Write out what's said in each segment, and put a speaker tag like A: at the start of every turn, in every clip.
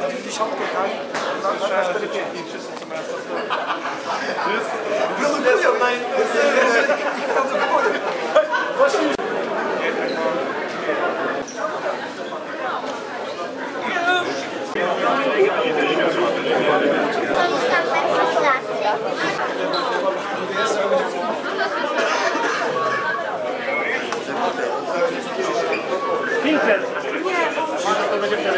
A: 90, tak? Na 4 piękni wszyscy co mają produkują na właśnie. Pinker! To będzie wtedy.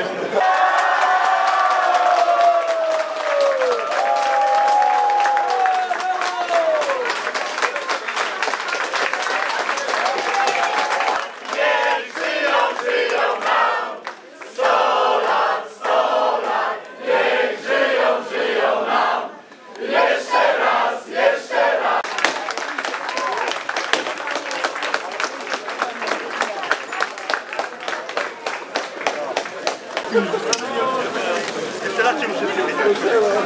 A: Jeszcze raz cię muszę przywitać.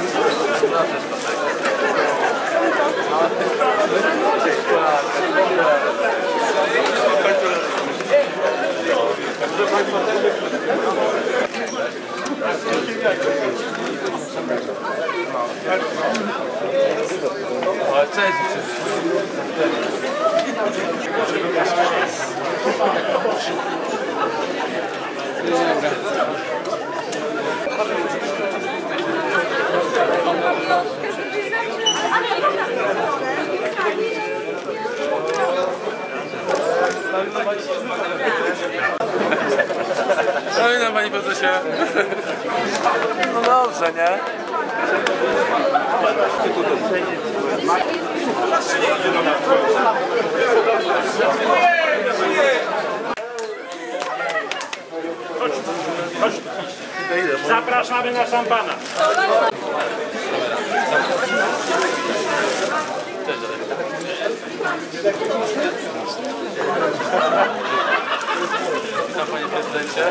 B: No panie prezesie. No dobrze, nie?
A: Chodź. Zapraszamy na szampana.
B: Witam panie prezydencie.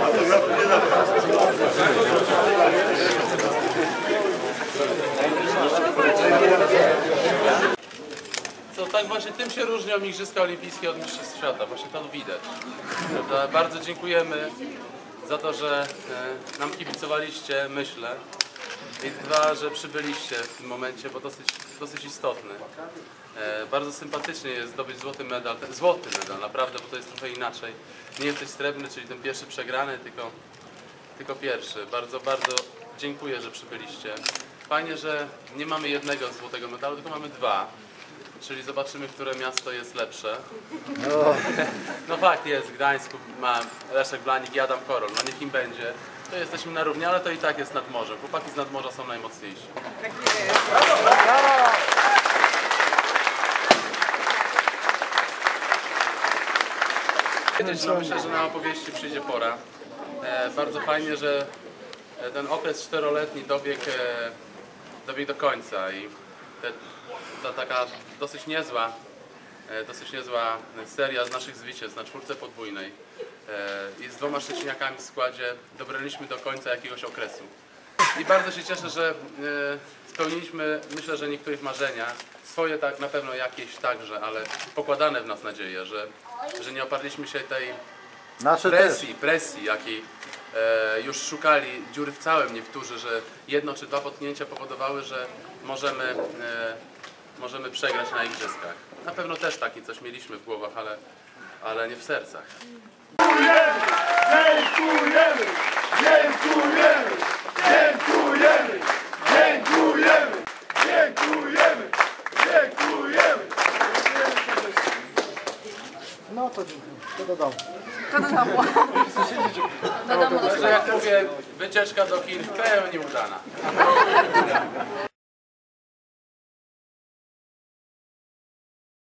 B: Co, tak właśnie tym się różnią Igrzyska Olimpijskie od Mistrzostw Świata. Właśnie to widać. Prawda? Bardzo dziękujemy za to, że nam kibicowaliście, myślę. I dwa, że przybyliście w tym momencie, bo dosyć istotny. Bardzo sympatycznie jest zdobyć złoty medal, naprawdę, bo to jest trochę inaczej. Nie jesteś srebrny, czyli ten pierwszy przegrany, tylko pierwszy. Bardzo, bardzo dziękuję, że przybyliście. Fajnie, że nie mamy jednego złotego medalu, tylko mamy dwa. Czyli zobaczymy, które miasto jest lepsze. No fakt jest, w Gdańsku ma Leszek Blanik i Adam Korol, no niech im będzie. To jesteśmy na równi, ale to i tak jest nad morzem. Chłopaki z nadmorza są najmocniejsi.
C: Tak jest.
B: No, myślę, że na opowieści przyjdzie pora. Bardzo fajnie, że ten okres 4-letni dobiegł do końca i ta taka dosyć niezła seria z naszych zwycięstw na czwórce podwójnej i z 2 Szczeciniakami w składzie dobraliśmy do końca jakiegoś okresu. I bardzo się cieszę, że spełniliśmy, myślę, że niektórych marzenia, swoje tak na pewno jakieś także, ale pokładane w nas nadzieje, że nie oparliśmy się tej presji, jakiej już szukali dziury w całym niektórzy, że 1 czy 2 potknięcia powodowały, że możemy przegrać na igrzyskach. Na pewno też takie coś mieliśmy w głowach, ale nie w sercach.
A: Dziękujemy! Dziękujemy! Dziękujemy! Dziękujemy! Dziękujemy! Dziękujemy! No to dziękuję. To do domu.
C: To do domu. Do domu.
B: Także jak mówię, wycieczka do Chin w pełni udana.